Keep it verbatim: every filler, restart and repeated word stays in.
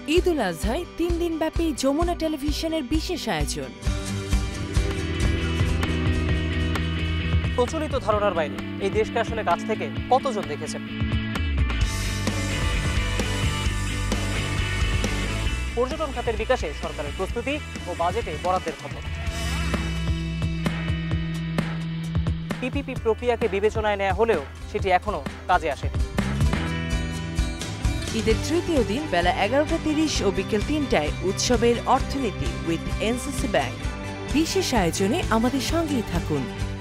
ঈদ উল আজহায় তিন দিনব্যাপী যমুনা টেলিভিশনের বিশেষ আয়োজন। প্রচলিত ধারণার বাইরে এই দেশকে আসলে কাছ থেকে কতজন দেখেছেন? পর্যটন খাতের বিকাশে সরকারের প্রস্তুতি ও বাজেটে বরাদ্দের খবর। পিপিপি প্রক্রিয়াকে বিবেচনায় নেওয়া হলেও সেটি এখনো কাজে আসেনি। ঈদের তৃতীয় দিন বেলা এগারোটা তিরিশ ও বিকেল তিনটায় উৎসবের অর্থনীতি উইথ এনসিসি ব্যাংক। বিশেষ আয়োজনে আমাদের সঙ্গেই থাকুন।